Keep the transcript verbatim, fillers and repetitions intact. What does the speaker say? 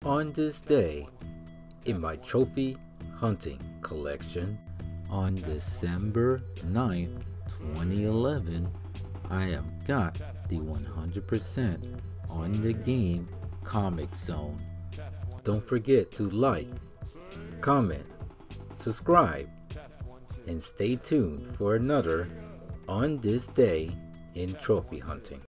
On this day, in my trophy hunting collection, on December ninth, twenty eleven, I have got the one hundred percent on the game Comic Zone. Don't forget to like, comment, subscribe, and stay tuned for another On This Day in Trophy Hunting.